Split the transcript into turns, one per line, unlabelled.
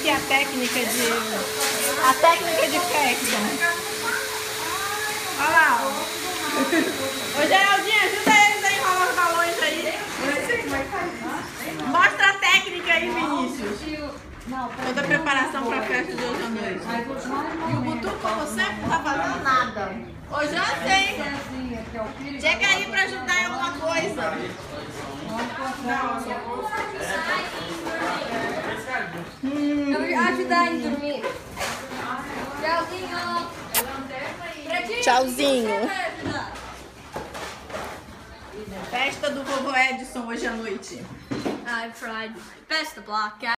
aqui a técnica de festa. Olha lá, ó. Ô, Geraldinho, ajuda eles a enrolar os balões aí. Mostra a técnica aí, Vinícius. Toda a preparação para a festa de hoje à noite. E o Butu, como sempre, não tá fazendo nada. Ô, José, chega aí para ajudar em alguma coisa.
Ajudar em dormir. Tchauzinho.
Tchauzinho. Festa do vovô Edson hoje à noite.
I fried best the block.